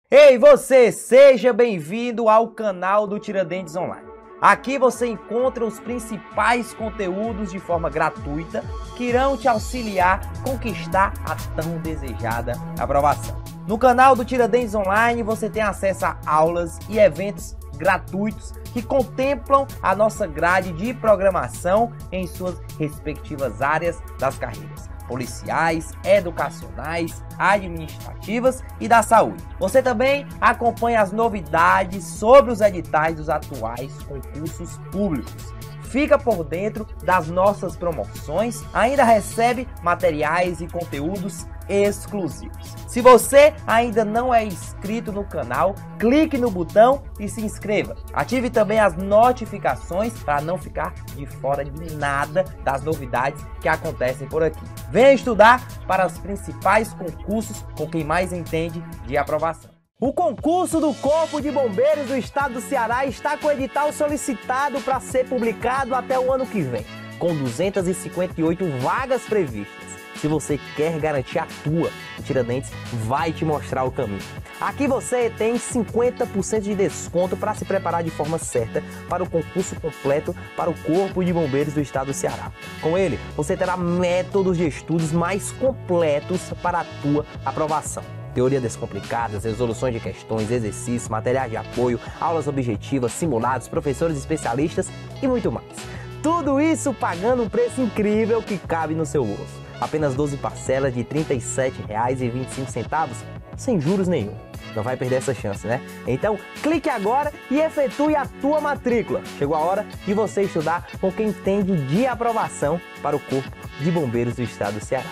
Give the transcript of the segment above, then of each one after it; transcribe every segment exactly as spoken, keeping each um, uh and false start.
Ei, você, seja bem-vindo ao canal do Tiradentes Online. Aqui você encontra os principais conteúdos de forma gratuita que irão te auxiliar a conquistar a tão desejada aprovação. No canal do Tiradentes Online você tem acesso a aulas e eventos gratuitos que contemplam a nossa grade de programação em suas respectivas áreas das carreiras policiais, educacionais, administrativas e da saúde. Você também acompanha as novidades sobre os editais dos atuais concursos públicos. Fica por dentro das nossas promoções, ainda recebe materiais e conteúdos exclusivos. Se você ainda não é inscrito no canal, clique no botão e se inscreva. Ative também as notificações para não ficar de fora de nada das novidades que acontecem por aqui. Venha estudar para os principais concursos com quem mais entende de aprovação. O concurso do Corpo de Bombeiros do Estado do Ceará está com o edital solicitado para ser publicado até o ano que vem, com duzentas e cinquenta e oito vagas previstas. Se você quer garantir a tua, o Tiradentes vai te mostrar o caminho. Aqui você tem cinquenta por cento de desconto para se preparar de forma certa para o concurso completo para o Corpo de Bombeiros do Estado do Ceará. Com ele, você terá métodos de estudos mais completos para a tua aprovação. Teoria descomplicadas, resoluções de questões, exercícios, materiais de apoio, aulas objetivas, simulados, professores especialistas e muito mais. Tudo isso pagando um preço incrível que cabe no seu bolso. Apenas doze parcelas de trinta e sete reais e vinte e cinco centavos, sem juros nenhum. Não vai perder essa chance, né? Então, clique agora e efetue a tua matrícula. Chegou a hora de você estudar com quem entende de aprovação para o Corpo de Bombeiros do Estado do Ceará.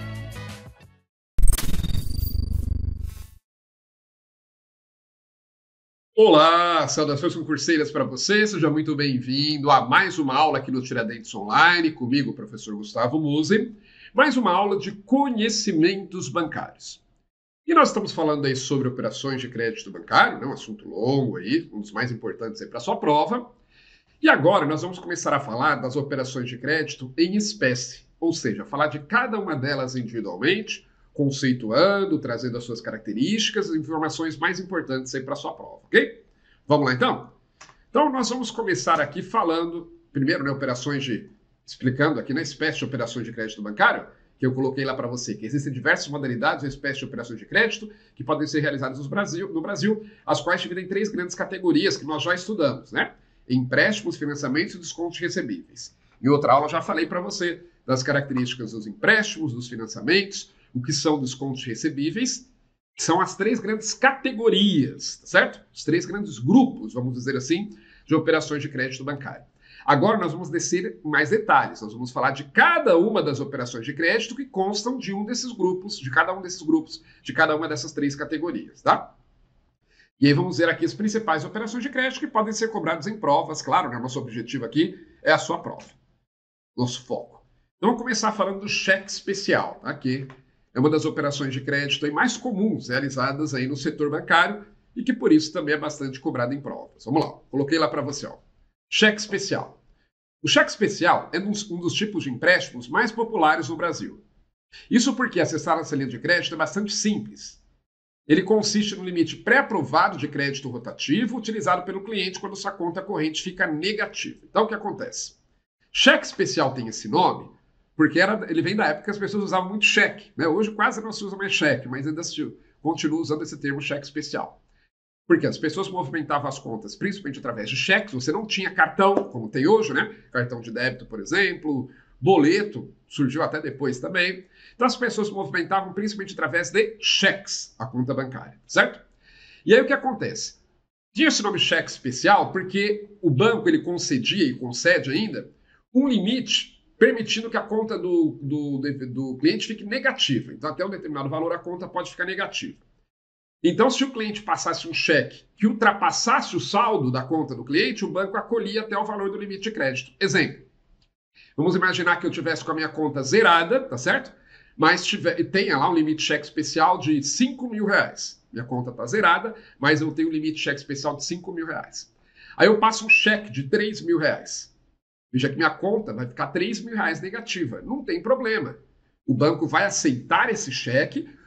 Olá, saudações concurseiras para você, seja muito bem-vindo a mais uma aula aqui no Tiradentes Online, comigo, o professor Gustavo Musi, mais uma aula de conhecimentos bancários. E nós estamos falando aí sobre operações de crédito bancário, né, um assunto longo aí, um dos mais importantes aí para a sua prova. E agora nós vamos começar a falar das operações de crédito em espécie, ou seja, falar de cada uma delas individualmente, conceituando, trazendo as suas características e informações mais importantes aí para a sua prova, ok? Vamos lá então? Então nós vamos começar aqui falando, primeiro, né, operações de, explicando aqui na espécie de operações de crédito bancário, que eu coloquei lá para você, que existem diversas modalidades ou espécies de operações de crédito que podem ser realizadas no Brasil, no Brasil, as quais dividem em três grandes categorias que nós já estudamos, né? Empréstimos, financiamentos e descontos recebíveis. Em outra aula eu já falei para você das características dos empréstimos, dos financiamentos, o que são descontos recebíveis, que são as três grandes categorias, tá certo? Os três grandes grupos, vamos dizer assim, de operações de crédito bancário. Agora nós vamos descer em mais detalhes, nós vamos falar de cada uma das operações de crédito que constam de um desses grupos, de cada um desses grupos, de cada uma dessas três categorias, tá? E aí vamos ver aqui as principais operações de crédito que podem ser cobradas em provas, claro, né? Nosso objetivo aqui é a sua prova, nosso foco. Então vamos começar falando do cheque especial, tá? Que é uma das operações de crédito aí mais comuns realizadas aí no setor bancário e que por isso também é bastante cobrada em provas. Vamos lá, coloquei lá para você, ó. Cheque especial. O cheque especial é um dos tipos de empréstimos mais populares no Brasil. Isso porque acessar essa linha de crédito é bastante simples. Ele consiste no limite pré-aprovado de crédito rotativo utilizado pelo cliente quando sua conta corrente fica negativa. Então o que acontece? Cheque especial tem esse nome porque era, ele vem da época que as pessoas usavam muito cheque, né? Hoje quase não se usa mais cheque, mas ainda se continua usando esse termo cheque especial. Porque as pessoas movimentavam as contas principalmente através de cheques, você não tinha cartão, como tem hoje, né? Cartão de débito, por exemplo, boleto, surgiu até depois também. Então as pessoas movimentavam principalmente através de cheques a conta bancária, certo? E aí o que acontece? Tinha esse nome cheque especial porque o banco ele concedia e concede ainda um limite permitindo que a conta do, do, do cliente fique negativa. Então, até um determinado valor, a conta pode ficar negativa. Então, se o cliente passasse um cheque que ultrapassasse o saldo da conta do cliente, o banco acolhia até o valor do limite de crédito. Exemplo, vamos imaginar que eu tivesse com a minha conta zerada, tá certo? Mas tiver, tenha lá um limite de cheque especial de cinco mil reais. Minha conta está zerada, mas eu tenho um limite de cheque especial de cinco mil reais. Aí eu passo um cheque de três mil reais. Veja que minha conta vai ficar três mil reais negativa. Não tem problema. O banco vai aceitar esse cheque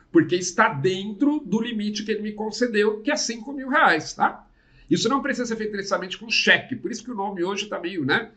Porque está dentro do limite que ele me concedeu, que é cinco mil reais, tá? Isso não precisa ser feito necessariamente com cheque, por isso que o nome hoje está meio, né?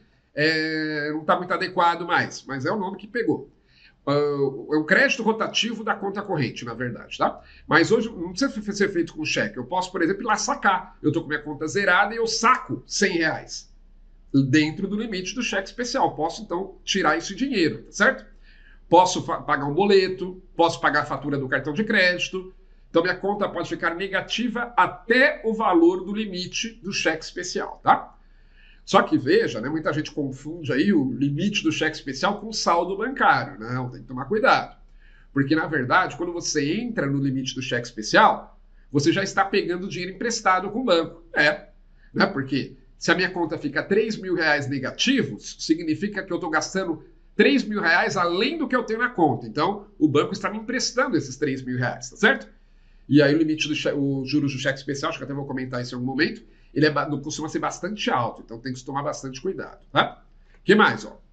É, não está muito adequado mais, mas é o nome que pegou. Uh, é um crédito rotativo da conta corrente, na verdade, tá? Mas hoje não precisa ser feito com cheque. Eu posso, por exemplo, ir lá sacar. Eu estou com minha conta zerada e eu saco cem reais dentro do limite do cheque especial. Posso, então, tirar esse dinheiro, tá certo? Posso pagar um boleto, posso pagar a fatura do cartão de crédito. Então, minha conta pode ficar negativa até o valor do limite do cheque especial, tá? Só que veja, né, muita gente confunde aí o limite do cheque especial com o saldo bancário. Não, tem que tomar cuidado. Porque, na verdade, quando você entra no limite do cheque especial, você já está pegando dinheiro emprestado com o banco. É, né? Porque se a minha conta fica três mil reais negativos, significa que eu estou gastando três mil reais além do que eu tenho na conta. Então, o banco está me emprestando esses três mil reais, tá certo? E aí o limite dos juros do cheque especial, acho que até vou comentar isso em algum momento, ele é, costuma ser bastante alto, então tem que tomar bastante cuidado, tá? O que mais, ó?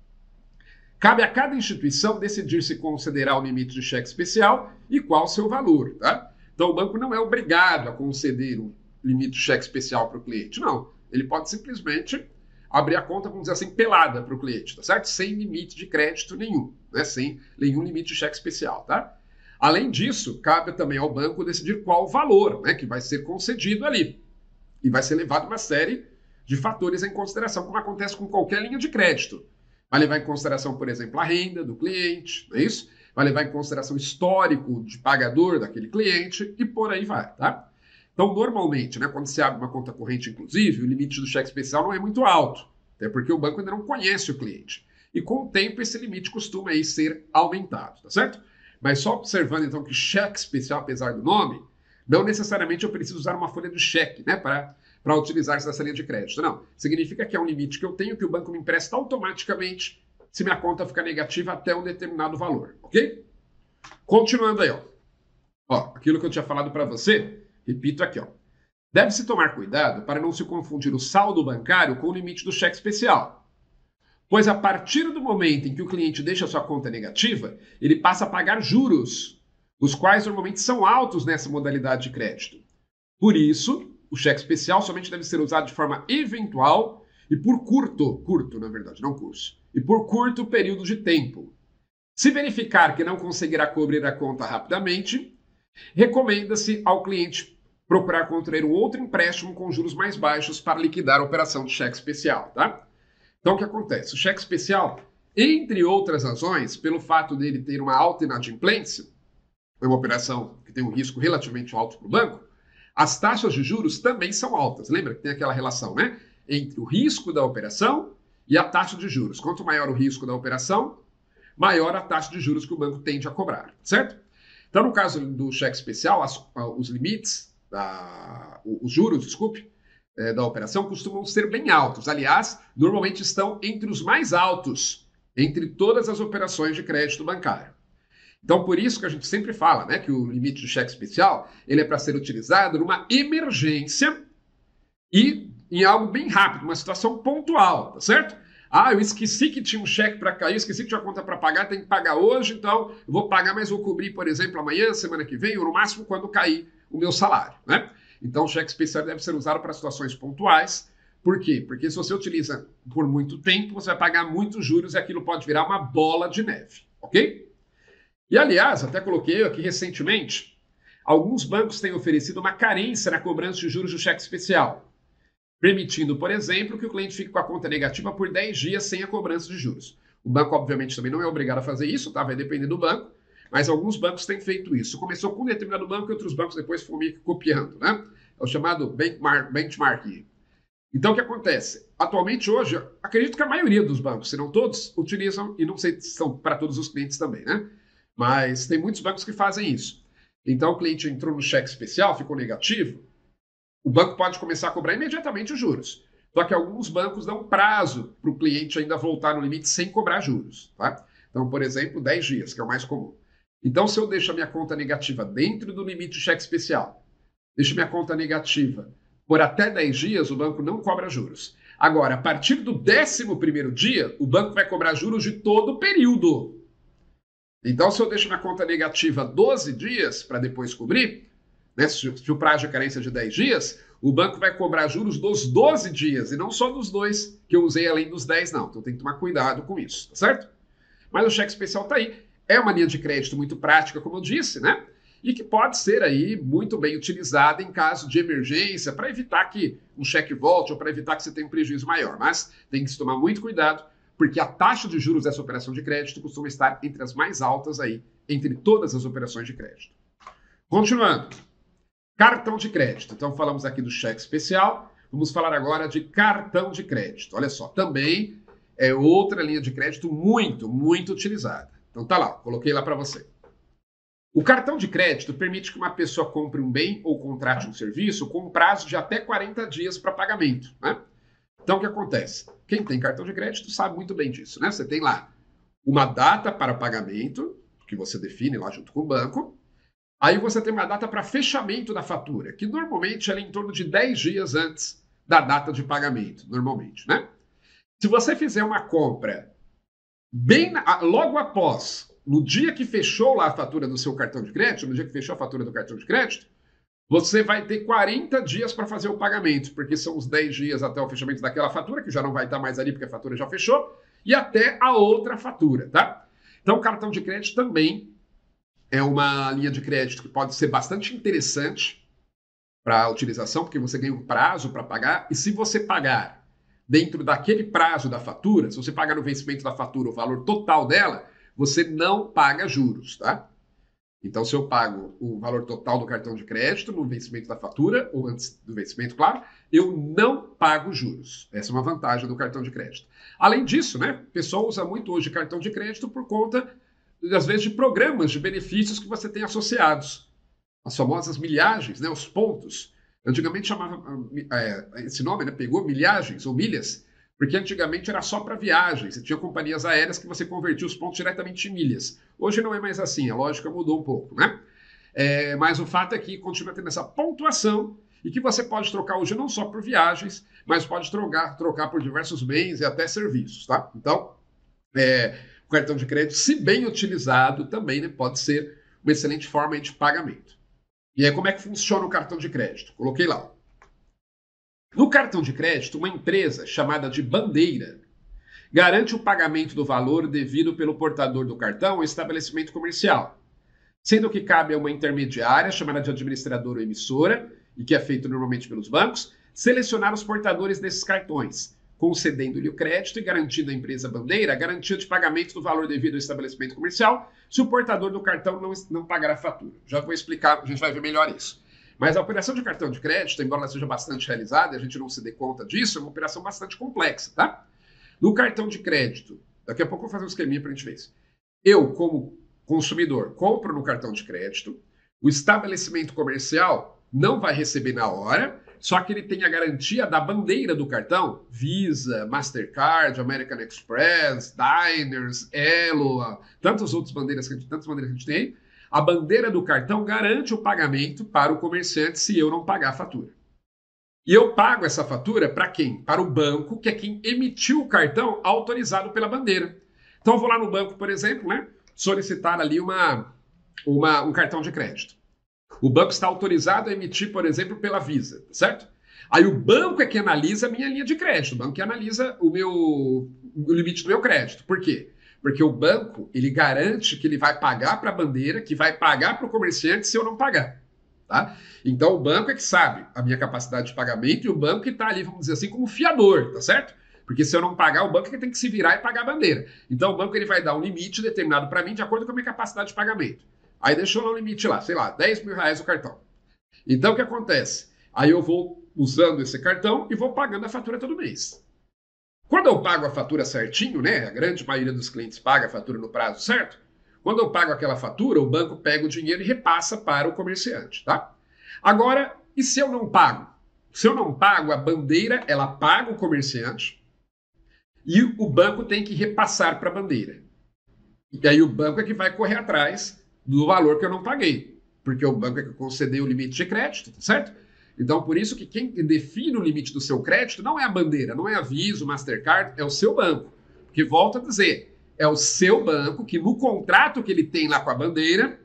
Cabe a cada instituição decidir se considerar o limite de cheque especial e qual o seu valor, tá? Então o banco não é obrigado a conceder um limite de cheque especial para o cliente, não. Ele pode simplesmente abrir a conta, vamos dizer assim, pelada para o cliente, tá certo? Sem limite de crédito nenhum, né? Sem nenhum limite de cheque especial, tá? Além disso, cabe também ao banco decidir qual o valor, né, que vai ser concedido ali. E vai ser levado uma série de fatores em consideração, como acontece com qualquer linha de crédito. Vai levar em consideração, por exemplo, a renda do cliente, não é isso? Vai levar em consideração o histórico de pagador daquele cliente e por aí vai, tá? Então, normalmente, né, quando você abre uma conta corrente, inclusive, o limite do cheque especial não é muito alto, até porque o banco ainda não conhece o cliente. E com o tempo, esse limite costuma aí ser aumentado, tá certo? Mas só observando, então, que cheque especial, apesar do nome, não necessariamente eu preciso usar uma folha de cheque, né, para para utilizar essa linha de crédito. Não. Significa que é um limite que eu tenho, que o banco me empresta automaticamente se minha conta ficar negativa até um determinado valor, ok? Continuando aí, ó. Ó, aquilo que eu tinha falado para você, repito aqui, ó. Deve-se tomar cuidado para não se confundir o saldo bancário com o limite do cheque especial. Pois a partir do momento em que o cliente deixa a sua conta negativa, ele passa a pagar juros, os quais normalmente são altos nessa modalidade de crédito. Por isso, o cheque especial somente deve ser usado de forma eventual e por curto, curto na verdade, não curso, e por curto período de tempo. Se verificar que não conseguirá cobrir a conta rapidamente, recomenda-se ao cliente procurar contrair um outro empréstimo com juros mais baixos para liquidar a operação de cheque especial, tá? Então, o que acontece? O cheque especial, entre outras razões, pelo fato dele ter uma alta inadimplência, é uma operação que tem um risco relativamente alto para o banco, as taxas de juros também são altas. Lembra que tem aquela relação, né? Entre o risco da operação e a taxa de juros. Quanto maior o risco da operação, maior a taxa de juros que o banco tende a cobrar, certo? Então, no caso do cheque especial, as, os limites, da, os juros, desculpe, é, da operação costumam ser bem altos. Aliás, normalmente estão entre os mais altos entre todas as operações de crédito bancário. Então, por isso que a gente sempre fala, né, que o limite de cheque especial ele é para ser utilizado numa emergência e em algo bem rápido, uma situação pontual, tá certo? Ah, eu esqueci que tinha um cheque para cair, esqueci que tinha conta para pagar, tem que pagar hoje, então eu vou pagar, mas vou cobrir, por exemplo, amanhã, semana que vem, ou no máximo quando cair o meu salário, né? Então, o cheque especial deve ser usado para situações pontuais. Por quê? Porque se você utiliza por muito tempo, você vai pagar muitos juros e aquilo pode virar uma bola de neve, ok? E, aliás, até coloquei aqui recentemente, alguns bancos têm oferecido uma carência na cobrança de juros do cheque especial, permitindo, por exemplo, que o cliente fique com a conta negativa por dez dias sem a cobrança de juros. O banco, obviamente, também não é obrigado a fazer isso, tá? Vai depender do banco, mas alguns bancos têm feito isso. Começou com um determinado banco e outros bancos depois foram meio que copiando, né? É o chamado benchmarking. Então, o que acontece? Atualmente, hoje, acredito que a maioria dos bancos, se não todos, utilizam, e não sei se são para todos os clientes também, né? Mas tem muitos bancos que fazem isso. Então, o cliente entrou no cheque especial, ficou negativo, o banco pode começar a cobrar imediatamente os juros. Só que alguns bancos dão prazo para o cliente ainda voltar no limite sem cobrar juros, tá? Então, por exemplo, dez dias, que é o mais comum. Então, se eu deixo a minha conta negativa dentro do limite de cheque especial, deixo minha conta negativa por até dez dias, o banco não cobra juros. Agora, a partir do décimo primeiro dia, o banco vai cobrar juros de todo o período. Então, se eu deixo minha conta negativa doze dias para depois cobrir, né, se, se o prazo de carência é de dez dias, o banco vai cobrar juros dos doze dias e não só dos dois que eu usei além dos dez, não. Então tem que tomar cuidado com isso, tá certo? Mas o cheque especial está aí. É uma linha de crédito muito prática, como eu disse, né? E que pode ser aí muito bem utilizada em caso de emergência para evitar que um cheque volte ou para evitar que você tenha um prejuízo maior. Mas tem que se tomar muito cuidado, porque a taxa de juros dessa operação de crédito costuma estar entre as mais altas aí, entre todas as operações de crédito. Continuando. Cartão de crédito. Então falamos aqui do cheque especial, vamos falar agora de cartão de crédito. Olha só, também é outra linha de crédito muito, muito utilizada. Então tá lá, coloquei lá para você. O cartão de crédito permite que uma pessoa compre um bem ou contrate um serviço com um prazo de até quarenta dias para pagamento, né? Então o que acontece? Quem tem cartão de crédito sabe muito bem disso, né? Você tem lá uma data para pagamento, que você define lá junto com o banco. Aí você tem uma data para fechamento da fatura, que normalmente é em torno de dez dias antes da data de pagamento, normalmente, né? Se você fizer uma compra bem logo após, no dia que fechou lá a fatura do seu cartão de crédito, no dia que fechou a fatura do cartão de crédito, você vai ter quarenta dias para fazer o pagamento, porque são os dez dias até o fechamento daquela fatura, que já não vai estar mais ali porque a fatura já fechou, e até a outra fatura, tá? Então o cartão de crédito também é uma linha de crédito que pode ser bastante interessante para a utilização, porque você ganha um prazo para pagar, e se você pagar dentro daquele prazo da fatura, se você pagar no vencimento da fatura o valor total dela, você não paga juros, tá? Então, se eu pago o valor total do cartão de crédito no vencimento da fatura, ou antes do vencimento, claro, eu não pago juros. Essa é uma vantagem do cartão de crédito. Além disso, né, o pessoal usa muito hoje cartão de crédito por conta, às vezes, de programas de benefícios que você tem associados. As famosas milhagens, né, os pontos. Antigamente chamava é, esse nome, né, pegou milhagens ou milhas, porque antigamente era só para viagens. Você tinha companhias aéreas que você convertia os pontos diretamente em milhas. Hoje não é mais assim, a lógica mudou um pouco, né? É, mas o fato é que continua tendo essa pontuação e que você pode trocar hoje não só por viagens, mas pode trocar, trocar por diversos bens e até serviços, tá? Então, é, o cartão de crédito, se bem utilizado, também, né, pode ser uma excelente forma de pagamento. E aí, como é que funciona o cartão de crédito? Coloquei lá. No cartão de crédito, uma empresa chamada de bandeira garante o pagamento do valor devido pelo portador do cartão ao estabelecimento comercial, sendo que cabe a uma intermediária chamada de administradora ou emissora, e que é feito normalmente pelos bancos, selecionar os portadores desses cartões, concedendo-lhe o crédito e garantindo à empresa bandeira a garantia de pagamento do valor devido ao estabelecimento comercial se o portador do cartão não, não pagar a fatura. Já vou explicar, a gente vai ver melhor isso. Mas a operação de cartão de crédito, embora ela seja bastante realizada, a gente não se dê conta disso, é uma operação bastante complexa, tá? No cartão de crédito, daqui a pouco eu vou fazer um esqueminha para a gente ver isso. Eu, como consumidor, compro no cartão de crédito, o estabelecimento comercial não vai receber na hora, só que ele tem a garantia da bandeira do cartão, Visa, Mastercard, American Express, Diners, Elo, tantas outras bandeiras que a gente, tantas bandeiras que a gente tem. A bandeira do cartão garante o pagamento para o comerciante se eu não pagar a fatura. E eu pago essa fatura para quem? Para o banco, que é quem emitiu o cartão autorizado pela bandeira. Então eu vou lá no banco, por exemplo, né, solicitar ali uma, uma, um cartão de crédito. O banco está autorizado a emitir, por exemplo, pela Visa, certo? Aí o banco é que analisa a minha linha de crédito, o banco que analisa o meu o limite do meu crédito. Por quê? Porque o banco, ele garante que ele vai pagar para a bandeira, que vai pagar para o comerciante se eu não pagar, tá? Então o banco é que sabe a minha capacidade de pagamento e o banco que está ali, vamos dizer assim, como fiador, tá certo? Porque se eu não pagar, o banco é que tem que se virar e pagar a bandeira. Então o banco ele vai dar um limite determinado para mim de acordo com a minha capacidade de pagamento. Aí deixou lá um limite lá, sei lá, dez mil reais o cartão. Então o que acontece? Aí eu vou usando esse cartão e vou pagando a fatura todo mês. Quando eu pago a fatura certinho, né, a grande maioria dos clientes paga a fatura no prazo certo, quando eu pago aquela fatura, o banco pega o dinheiro e repassa para o comerciante, tá? Agora, e se eu não pago? Se eu não pago, a bandeira, ela paga o comerciante e o banco tem que repassar para a bandeira. E aí o banco é que vai correr atrás do valor que eu não paguei, porque o banco é que concedeu o limite de crédito, certo? Então, por isso que quem define o limite do seu crédito não é a bandeira, não é a Visa, o Mastercard, é o seu banco. Porque, volto a dizer, é o seu banco que no contrato que ele tem lá com a bandeira,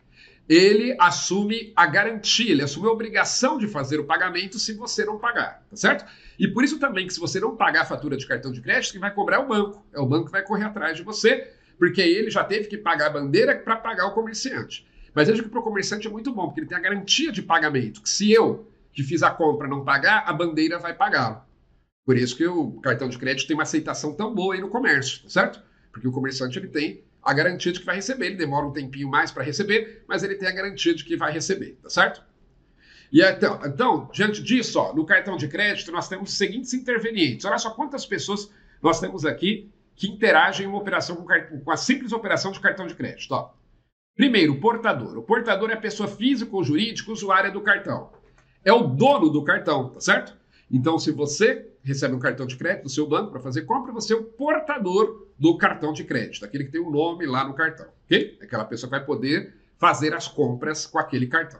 ele assume a garantia, ele assume a obrigação de fazer o pagamento se você não pagar, tá certo? E por isso também que se você não pagar a fatura de cartão de crédito, quem vai cobrar é o banco. É o banco que vai correr atrás de você, porque ele já teve que pagar a bandeira para pagar o comerciante. Mas veja que para o comerciante é muito bom, porque ele tem a garantia de pagamento, que se eu, que fiz a compra, não pagar, a bandeira vai pagá-lo. Por isso que o cartão de crédito tem uma aceitação tão boa aí no comércio, tá certo? Porque o comerciante ele tem a garantia de que vai receber, ele demora um tempinho mais para receber, mas ele tem a garantia de que vai receber, tá certo? E então, então, diante disso, ó, no cartão de crédito nós temos os seguintes intervenientes. Olha só quantas pessoas nós temos aqui que interagem em uma operação com, com a simples operação de cartão de crédito. Ó. Primeiro, o portador. O portador é a pessoa física ou jurídica usuária do cartão. É o dono do cartão, tá certo? Então, se você recebe um cartão de crédito do seu banco para fazer compra, você é o portador do cartão de crédito, aquele que tem o um nome lá no cartão, ok? Aquela pessoa que vai poder fazer as compras com aquele cartão.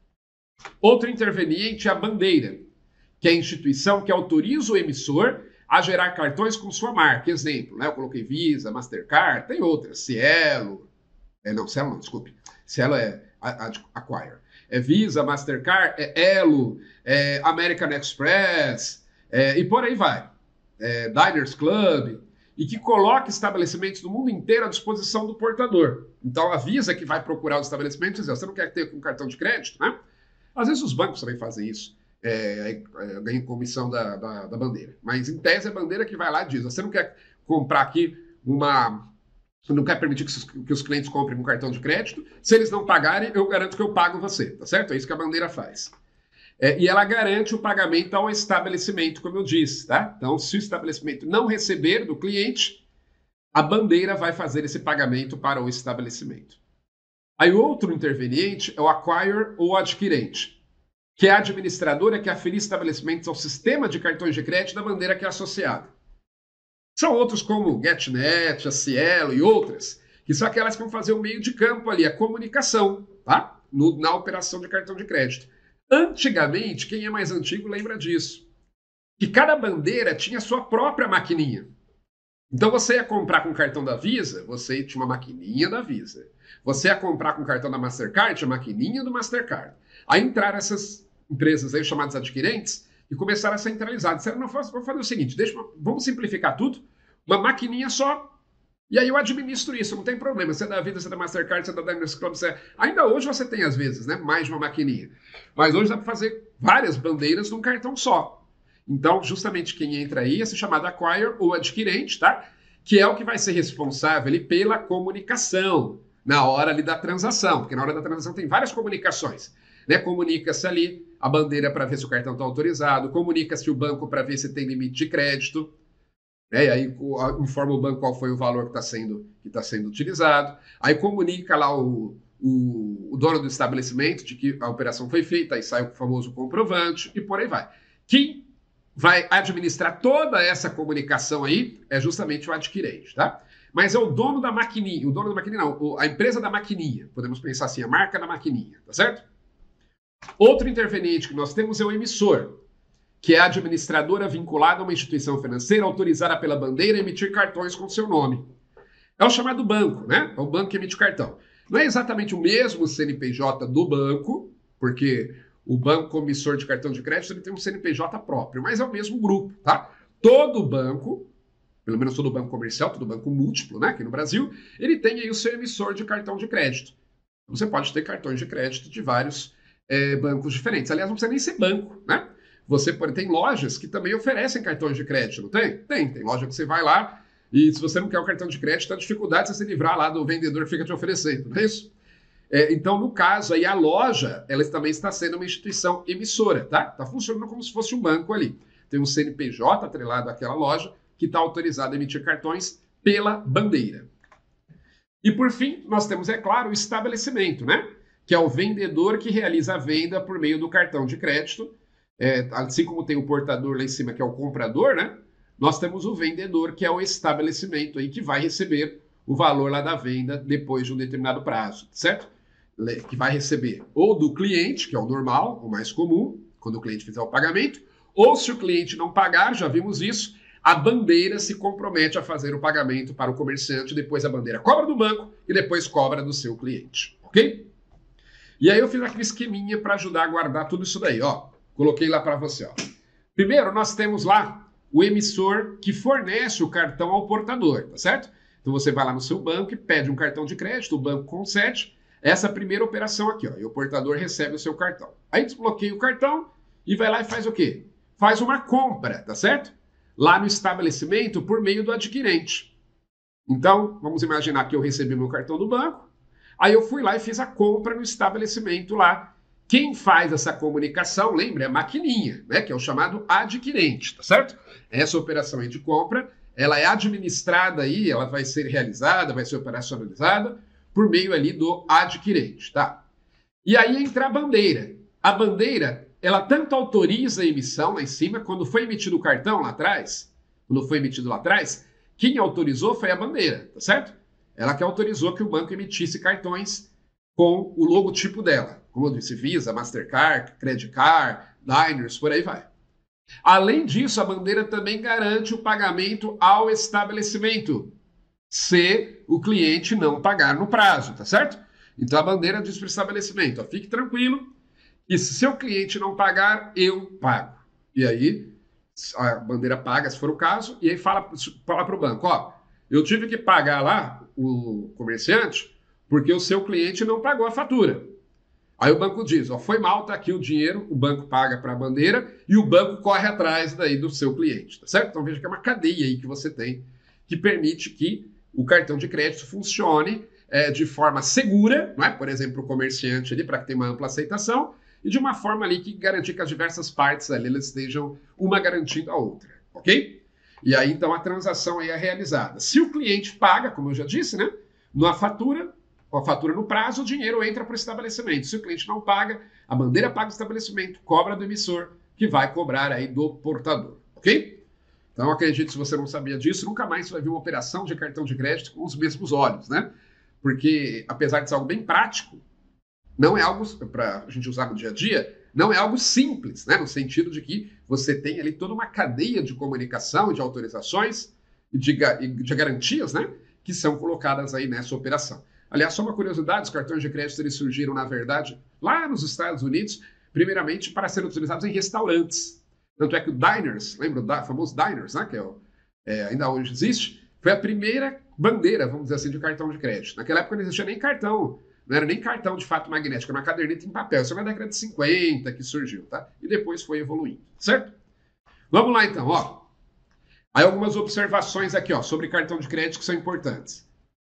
Outro interveniente é a bandeira, que é a instituição que autoriza o emissor a gerar cartões com sua marca. Exemplo, né? Eu coloquei Visa, Mastercard, tem outras, Cielo, é, não, Cielo não, desculpe, Cielo é Acquire. É Visa, Mastercard, é Elo, é American Express, é, e por aí vai. É, Diners Club, e que coloca estabelecimentos do mundo inteiro à disposição do portador. Então, a Visa que vai procurar os estabelecimentos e dizer, você não quer ter um cartão de crédito, né? Às vezes os bancos também fazem isso, é, é, ganham comissão da, da, da bandeira. Mas, em tese, é a bandeira que vai lá e diz, você não quer comprar aqui uma... não quer permitir que os, que os clientes comprem um cartão de crédito. Se eles não pagarem, eu garanto que eu pago você, tá certo? É isso que a bandeira faz. É, e ela garante o pagamento ao estabelecimento, como eu disse, tá? Então, se o estabelecimento não receber do cliente, a bandeira vai fazer esse pagamento para o estabelecimento. Aí, outro interveniente é o acquire ou adquirente, que é a administradora que aferir estabelecimentos ao sistema de cartões de crédito da bandeira que é associada. São outros como o GetNet, a Cielo e outras, que são aquelas que vão fazer o meio de campo ali, a comunicação, tá? No, na operação de cartão de crédito. Antigamente, quem é mais antigo lembra disso, que cada bandeira tinha sua própria maquininha. Então você ia comprar com o cartão da Visa, você tinha uma maquininha da Visa. Você ia comprar com o cartão da Mastercard, tinha a maquininha do Mastercard. Aí entraram essas empresas aí chamadas adquirentes, e começaram a centralizar. Disseram, não, vamos fazer o seguinte, deixa, vamos simplificar tudo, uma maquininha só, e aí eu administro isso, não tem problema. Você é da Visa, você é da Mastercard, você é da Diners Club, você é... Ainda hoje você tem, às vezes, né, mais de uma maquininha. Mas hoje dá para fazer várias bandeiras num cartão só. Então, justamente quem entra aí é esse chamado acquire ou adquirente, tá? Que é o que vai ser responsável ali pela comunicação na hora ali da transação, porque na hora da transação tem várias comunicações. Né? Comunica-se ali a bandeira para ver se o cartão está autorizado, comunica-se o banco para ver se tem limite de crédito, né? E aí informa o banco qual foi o valor que está sendo, que tá sendo utilizado, aí comunica lá o, o, o dono do estabelecimento de que a operação foi feita, aí sai o famoso comprovante e por aí vai. Quem vai administrar toda essa comunicação aí é justamente o adquirente, tá? Mas é o dono da maquininha, o dono da maquininha não, a empresa da maquininha, podemos pensar assim, a marca da maquininha, tá certo? Outro interveniente que nós temos é o emissor, que é a administradora vinculada a uma instituição financeira autorizada pela bandeira a emitir cartões com seu nome. É o chamado banco, né? É o banco que emite o cartão. Não é exatamente o mesmo C N P J do banco, porque o banco emissor de cartão de crédito ele tem um C N P J próprio, mas é o mesmo grupo, tá? Todo banco, pelo menos todo banco comercial, todo banco múltiplo, né? Aqui no Brasil, ele tem aí o seu emissor de cartão de crédito. Você pode ter cartões de crédito de vários é, bancos diferentes. Aliás, não precisa nem ser banco, né? Você pode, tem lojas que também oferecem cartões de crédito, não tem? Tem, tem loja que você vai lá e se você não quer o cartão de crédito, tá dificuldade de você se livrar lá do vendedor que fica te oferecendo, não é isso? É, então, no caso aí, a loja, ela também está sendo uma instituição emissora, tá? Está funcionando como se fosse um banco ali. Tem um C N P J atrelado àquela loja que está autorizado a emitir cartões pela bandeira. E, por fim, nós temos, é claro, o estabelecimento, né? Que é o vendedor que realiza a venda por meio do cartão de crédito. É, assim como tem o portador lá em cima, que é o comprador, né? Nós temos o vendedor, que é o estabelecimento aí, que vai receber o valor lá da venda depois de um determinado prazo, certo? Que vai receber ou do cliente, que é o normal, o mais comum, quando o cliente fizer o pagamento, ou se o cliente não pagar, já vimos isso, a bandeira se compromete a fazer o pagamento para o comerciante, depois a bandeira cobra do banco e depois cobra do seu cliente, ok? E aí eu fiz aquele esqueminha para ajudar a guardar tudo isso daí, ó. Coloquei lá para você, ó. Primeiro, nós temos lá o emissor que fornece o cartão ao portador, tá certo? Então você vai lá no seu banco e pede um cartão de crédito, o banco concede essa primeira operação aqui, ó, e o portador recebe o seu cartão. Aí desbloqueia o cartão e vai lá e faz o quê? Faz uma compra, tá certo? Lá no estabelecimento por meio do adquirente. Então, vamos imaginar que eu recebi meu cartão do banco, aí eu fui lá e fiz a compra no estabelecimento lá. Quem faz essa comunicação, lembra, é a maquininha, né, que é o chamado adquirente, tá certo? Essa operação aí de compra, ela é administrada aí, ela vai ser realizada, vai ser operacionalizada por meio ali do adquirente, tá? E aí entra a bandeira. A bandeira, ela tanto autoriza a emissão lá em cima, quando foi emitido o cartão lá atrás, quando foi emitido lá atrás, quem autorizou foi a bandeira, tá certo? Ela que autorizou que o banco emitisse cartões com o logotipo dela. Como eu disse, Visa, Mastercard, Credit Card, Diners, por aí vai. Além disso, a bandeira também garante o pagamento ao estabelecimento, se o cliente não pagar no prazo, tá certo? Então a bandeira diz para o estabelecimento, ó, fique tranquilo, e se seu cliente não pagar, eu pago. E aí a bandeira paga, se for o caso, e aí fala, fala para o banco, ó, eu tive que pagar lá o comerciante porque o seu cliente não pagou a fatura. Aí o banco diz, ó, foi mal, tá aqui o dinheiro, o banco paga para a bandeira e o banco corre atrás daí do seu cliente, tá certo? Então veja que é uma cadeia aí que você tem que permite que o cartão de crédito funcione é, de forma segura, não é? Por exemplo, o comerciante ali, para que tenha uma ampla aceitação, e de uma forma ali que garantir que as diversas partes ali elas estejam uma garantindo a outra, ok? E aí, então, a transação aí é realizada. Se o cliente paga, como eu já disse, né? Na fatura, a fatura no prazo, o dinheiro entra para o estabelecimento. Se o cliente não paga, a bandeira paga o estabelecimento, cobra do emissor, que vai cobrar aí do portador, ok? Então, acredite, se você não sabia disso, nunca mais você vai ver uma operação de cartão de crédito com os mesmos olhos, né? Porque, apesar de ser algo bem prático, não é algo, para a gente usar no dia a dia, não é algo simples, né? No sentido de que você tem ali toda uma cadeia de comunicação, de autorizações e de, de garantias, né? Que são colocadas aí nessa operação. Aliás, só uma curiosidade, os cartões de crédito eles surgiram, na verdade, lá nos Estados Unidos, primeiramente para serem utilizados em restaurantes. Tanto é que o Diners, lembra o famoso Diners, né? Que é, o, é, ainda hoje existe, foi a primeira bandeira, vamos dizer assim, de cartão de crédito. Naquela época não existia nem cartão, não era nem cartão de fato magnético, era uma caderneta em papel. Isso é na década de cinquenta que surgiu, tá? E depois foi evoluindo, certo? Vamos lá então, ó. Aí algumas observações aqui, ó, sobre cartão de crédito que são importantes.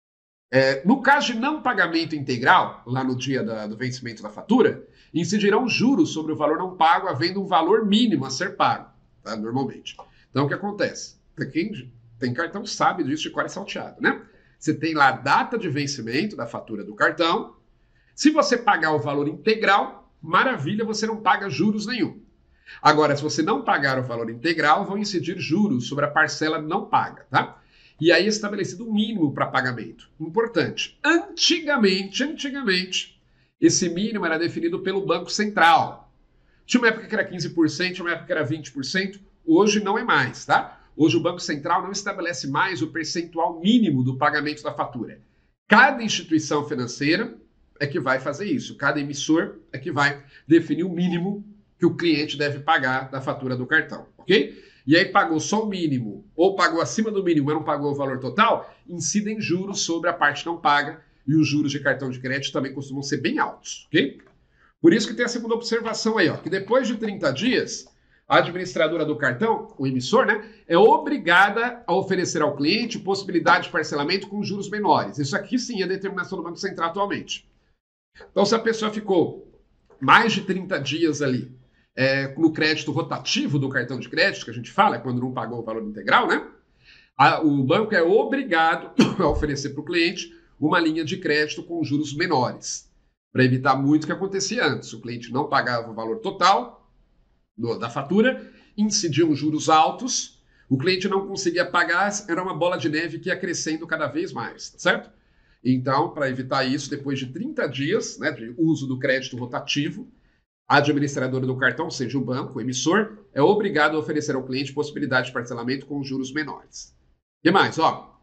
É, no caso de não pagamento integral, lá no dia da, do vencimento da fatura, incidirão juros sobre o valor não pago, havendo um valor mínimo a ser pago, tá? Normalmente. Então, o que acontece? Quem tem cartão sabe disso de cor e salteado, né? Você tem lá a data de vencimento da fatura do cartão. Se você pagar o valor integral, maravilha, você não paga juros nenhum. Agora, se você não pagar o valor integral, vão incidir juros sobre a parcela não paga, tá? E aí é estabelecido um mínimo para pagamento. Importante. Antigamente, antigamente, esse mínimo era definido pelo Banco Central. Tinha uma época que era quinze por cento, tinha uma época que era vinte por cento. Hoje não é mais, tá? Hoje o Banco Central não estabelece mais o percentual mínimo do pagamento da fatura. Cada instituição financeira é que vai fazer isso. Cada emissor é que vai definir o mínimo que o cliente deve pagar da fatura do cartão, ok? E aí pagou só o mínimo, ou pagou acima do mínimo, mas não pagou o valor total, incidem juros sobre a parte não paga, e os juros de cartão de crédito também costumam ser bem altos, ok? Por isso que tem a segunda observação aí, ó, que depois de trinta dias, a administradora do cartão, o emissor, né, é obrigada a oferecer ao cliente possibilidade de parcelamento com juros menores. Isso aqui sim é a determinação do Banco Central atualmente. Então, se a pessoa ficou mais de trinta dias ali, É, no crédito rotativo do cartão de crédito, que a gente fala, é quando não pagou o valor integral, né? A, o banco é obrigado a oferecer para o cliente uma linha de crédito com juros menores, para evitar muito o que acontecia antes. O cliente não pagava o valor total do, da fatura, incidiam juros altos, o cliente não conseguia pagar, era uma bola de neve que ia crescendo cada vez mais, tá certo? Então, para evitar isso, depois de trinta dias, né, de uso do crédito rotativo, A administradora do cartão, ou seja, o banco, o emissor, é obrigado a oferecer ao cliente possibilidade de parcelamento com juros menores. O que mais? Ó,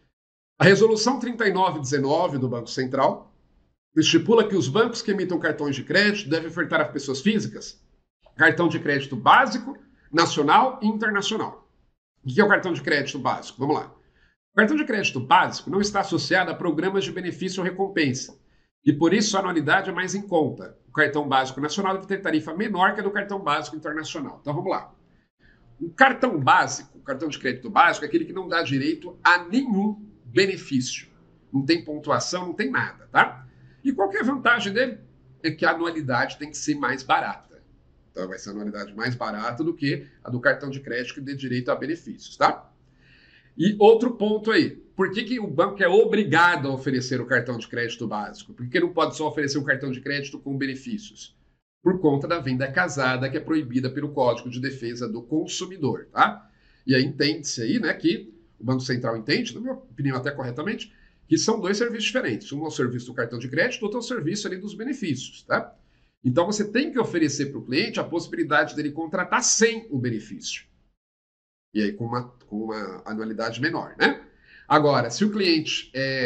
a Resolução trinta e nove dezenove do Banco Central estipula que os bancos que emitam cartões de crédito devem ofertar a pessoas físicas cartão de crédito básico, nacional e internacional. O que é o cartão de crédito básico? Vamos lá. O cartão de crédito básico não está associado a programas de benefício ou recompensa, e por isso a anualidade é mais em conta. O cartão básico nacional deve ter tarifa menor que a do cartão básico internacional. Então vamos lá. O cartão básico, o cartão de crédito básico, é aquele que não dá direito a nenhum benefício. Não tem pontuação, não tem nada, tá? E qual que é a vantagem dele? É que a anualidade tem que ser mais barata. Então vai ser a anualidade mais barata do que a do cartão de crédito que dê direito a benefícios, tá? E outro ponto aí, por que, que o banco é obrigado a oferecer o cartão de crédito básico? Por que não pode só oferecer um cartão de crédito com benefícios? Por conta da venda casada, que é proibida pelo Código de Defesa do Consumidor, tá? E aí entende-se aí, né, que o Banco Central entende, na minha opinião até corretamente, que são dois serviços diferentes. Um é o serviço do cartão de crédito, outro é o serviço ali dos benefícios, tá? Então você tem que oferecer para o cliente a possibilidade dele contratar sem o benefício. E aí com uma, com uma anualidade menor, né? Agora, se o cliente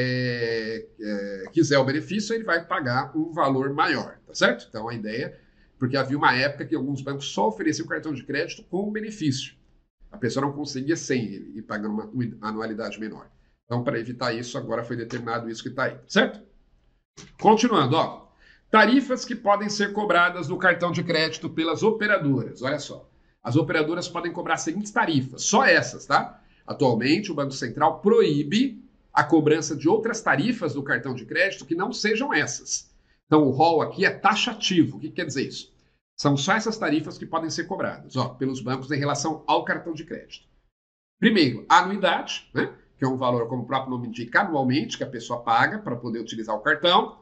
é, é, quiser o benefício, ele vai pagar um valor maior, tá certo? Então a ideia, porque havia uma época que alguns bancos só ofereciam cartão de crédito com benefício. A pessoa não conseguia sem ele e pagando uma, uma anualidade menor. Então, para evitar isso, agora foi determinado isso que está aí, certo? Continuando, ó. Tarifas que podem ser cobradas no cartão de crédito pelas operadoras. Olha só. As operadoras podem cobrar as seguintes tarifas, só essas, tá? Atualmente, o Banco Central proíbe a cobrança de outras tarifas do cartão de crédito que não sejam essas. Então, o rol aqui é taxativo. O que quer dizer isso? São só essas tarifas que podem ser cobradas, ó, pelos bancos em relação ao cartão de crédito. Primeiro, a anuidade, né? Que é um valor, como o próprio nome indica, anualmente, que a pessoa paga para poder utilizar o cartão.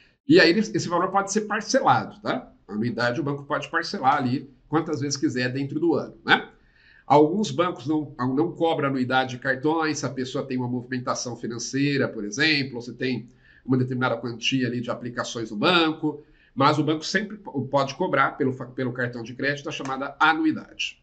E aí esse valor pode ser parcelado, tá? A anuidade o banco pode parcelar ali quantas vezes quiser dentro do ano, né? Alguns bancos não, não cobram anuidade de cartões, se a pessoa tem uma movimentação financeira, por exemplo, ou se tem uma determinada quantia ali de aplicações no banco, mas o banco sempre pode cobrar pelo, pelo cartão de crédito a chamada anuidade.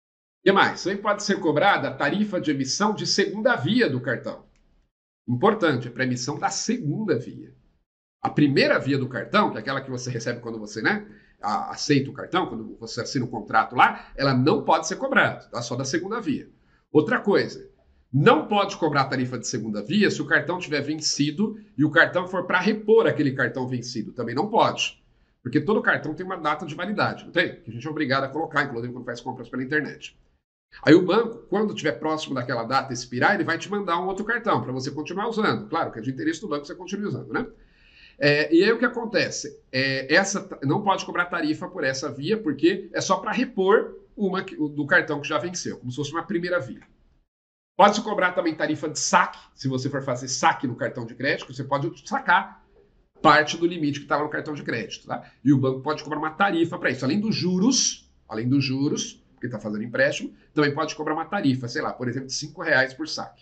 O que mais? Também pode ser cobrada a tarifa de emissão de segunda via do cartão. Importante, é para emissão da segunda via. A primeira via do cartão, que é aquela que você recebe quando você, né, aceita o cartão, quando você assina o contrato lá, ela não pode ser cobrada, tá? Só da segunda via. Outra coisa, não pode cobrar a tarifa de segunda via se o cartão tiver vencido e o cartão for para repor aquele cartão vencido. Também não pode. Porque todo cartão tem uma data de validade, não tem? Que a gente é obrigado a colocar, inclusive quando faz compras pela internet. Aí o banco, quando estiver próximo daquela data expirar, ele vai te mandar um outro cartão para você continuar usando. Claro que é de interesse do banco que você continue usando, né? É, e aí o que acontece? É, essa, não pode cobrar tarifa por essa via, porque é só para repor uma do cartão que já venceu, como se fosse uma primeira via. Pode-se cobrar também tarifa de saque, se você for fazer saque no cartão de crédito, você pode sacar parte do limite que estava no cartão de crédito, tá? E o banco pode cobrar uma tarifa para isso. Além dos juros, além dos juros, porque está fazendo empréstimo, também pode cobrar uma tarifa, sei lá, por exemplo, de cinco reais por saque.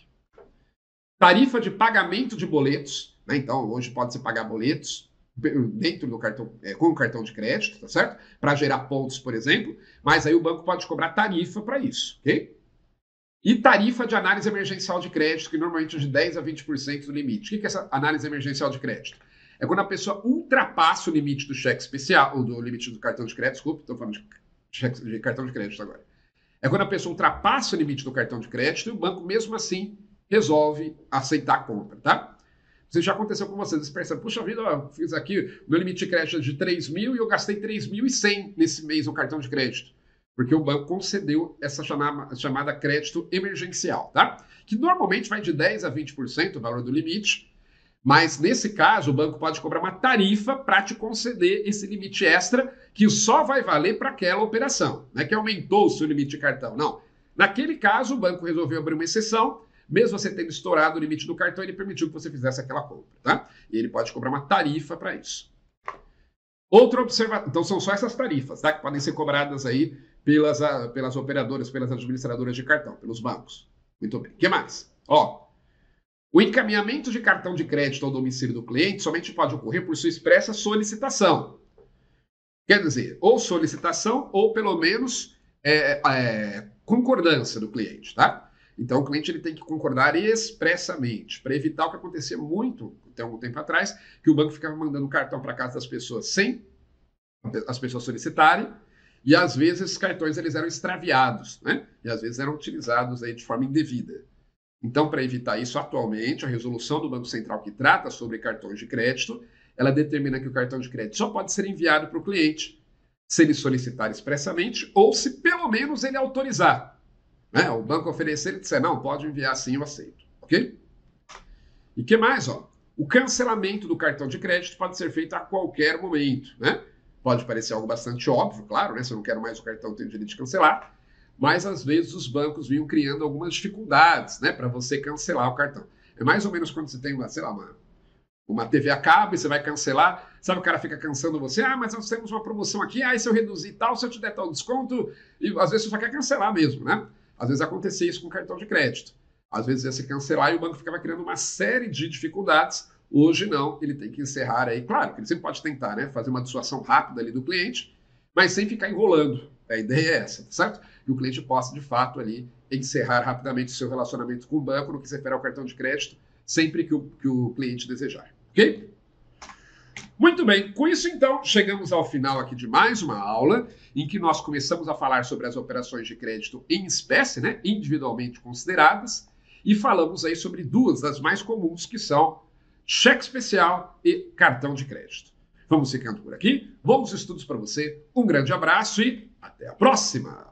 Tarifa de pagamento de boletos, né? Então, hoje pode-se pagar boletos dentro do cartão, é, com o cartão de crédito, tá certo? Para gerar pontos, por exemplo, mas aí o banco pode cobrar tarifa para isso, ok? E tarifa de análise emergencial de crédito, que normalmente é de dez a vinte por cento do limite. O que é essa análise emergencial de crédito? É quando a pessoa ultrapassa o limite do cheque especial, ou do limite do cartão de crédito, desculpa, estou falando de, cheque, de cartão de crédito agora. É quando a pessoa ultrapassa o limite do cartão de crédito e o banco, mesmo assim, resolve aceitar a compra, tá? Isso já aconteceu com vocês, vocês percebem, puxa vida, eu fiz aqui, meu limite de crédito é de três mil e eu gastei três mil e cem nesse mês no cartão de crédito. Porque o banco concedeu essa chamada, chamada crédito emergencial, tá? Que normalmente vai de dez a vinte por cento o valor do limite, mas nesse caso o banco pode cobrar uma tarifa para te conceder esse limite extra que só vai valer para aquela operação, não é que aumentou o seu limite de cartão, não. Naquele caso o banco resolveu abrir uma exceção, mesmo você tendo estourado o limite do cartão, ele permitiu que você fizesse aquela compra, tá? E ele pode cobrar uma tarifa para isso. Outra observação, então são só essas tarifas, tá? Que podem ser cobradas aí pelas, pelas operadoras, pelas administradoras de cartão, pelos bancos. Muito bem. O que mais? Ó, o encaminhamento de cartão de crédito ao domicílio do cliente somente pode ocorrer por sua expressa solicitação. Quer dizer, ou solicitação ou pelo menos é, é, concordância do cliente, tá? Então o cliente ele tem que concordar expressamente, para evitar o que acontecia muito até algum tempo atrás, que o banco ficava mandando cartão para casa das pessoas sem as pessoas solicitarem, e às vezes esses cartões eles eram extraviados, né? E às vezes eram utilizados aí de forma indevida. Então, para evitar isso, atualmente, a resolução do Banco Central que trata sobre cartões de crédito, ela determina que o cartão de crédito só pode ser enviado para o cliente se ele solicitar expressamente ou se pelo menos ele autorizar. Né? O banco oferecer e disser, não, pode enviar sim, eu aceito. Ok? E o que mais? Ó? O cancelamento do cartão de crédito pode ser feito a qualquer momento. Né? Pode parecer algo bastante óbvio, claro, né? Se eu não quero mais o cartão, eu tenho o direito de cancelar. Mas às vezes os bancos vinham criando algumas dificuldades, né, para você cancelar o cartão. É mais ou menos quando você tem uma, sei lá, uma, uma T V a cabo e você vai cancelar, sabe, o cara fica cansando você, ah, mas nós temos uma promoção aqui, ah, e se eu reduzir tal, se eu te der tal desconto, e às vezes você só quer cancelar mesmo, né? Às vezes acontecia isso com cartão de crédito. Às vezes ia se cancelar e o banco ficava criando uma série de dificuldades. Hoje não, ele tem que encerrar aí, claro, que ele sempre pode tentar, né, fazer uma dissuasão rápida ali do cliente, mas sem ficar enrolando. A ideia é essa, certo? Que o cliente possa, de fato, ali encerrar rapidamente o seu relacionamento com o banco no que se refere ao cartão de crédito, sempre que o, que o cliente desejar. Ok? Muito bem. Com isso, então, chegamos ao final aqui de mais uma aula, em que nós começamos a falar sobre as operações de crédito em espécie, né, individualmente consideradas, e falamos aí sobre duas das mais comuns, que são cheque especial e cartão de crédito. Vamos ficando por aqui. Bons estudos para você. Um grande abraço e até a próxima!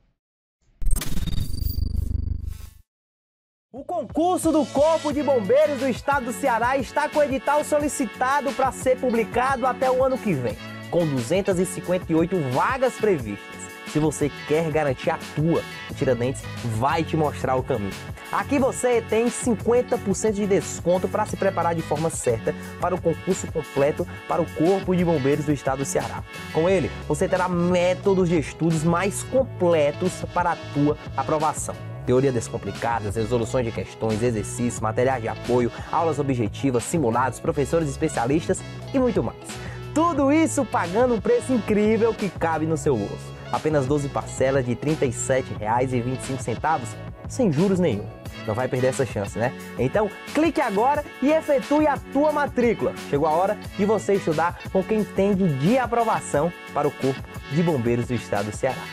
O concurso do Corpo de Bombeiros do Estado do Ceará está com o edital solicitado para ser publicado até o ano que vem, com duzentas e cinquenta e oito vagas previstas. Se você quer garantir a tua, o Tiradentes vai te mostrar o caminho. Aqui você tem cinquenta por cento de desconto para se preparar de forma certa para o concurso completo para o Corpo de Bombeiros do Estado do Ceará. Com ele, você terá métodos de estudos mais completos para a tua aprovação. Teoria descomplicadas, resoluções de questões, exercícios, materiais de apoio, aulas objetivas, simulados, professores especialistas e muito mais. Tudo isso pagando um preço incrível que cabe no seu bolso. Apenas doze parcelas de trinta e sete reais e vinte e cinco centavos, sem juros nenhum. Não vai perder essa chance, né? Então, clique agora e efetue a tua matrícula. Chegou a hora de você estudar com quem entende de aprovação para o Corpo de Bombeiros do Estado do Ceará.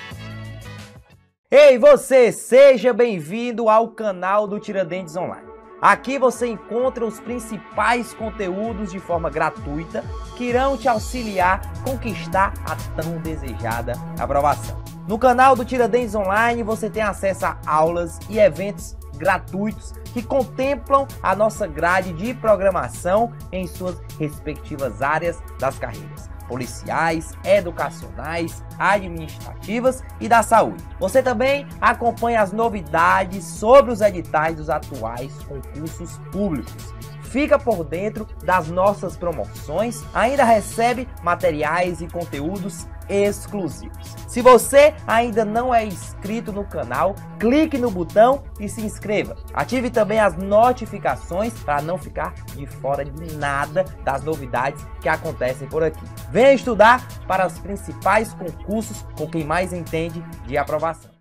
Ei, você! Seja bem-vindo ao canal do Tiradentes Online. Aqui você encontra os principais conteúdos de forma gratuita que irão te auxiliar a conquistar a tão desejada aprovação. No canal do Tiradentes Online você tem acesso a aulas e eventos gratuitos que contemplam a nossa grade de programação em suas respectivas áreas das carreiras policiais, educacionais, administrativas e da saúde. Você também acompanha as novidades sobre os editais dos atuais concursos públicos. Fica por dentro das nossas promoções, ainda recebe materiais e conteúdos exclusivos. Se você ainda não é inscrito no canal, clique no botão e se inscreva. Ative também as notificações para não ficar de fora de nada das novidades que acontecem por aqui. Venha estudar para os principais concursos com quem mais entende de aprovação.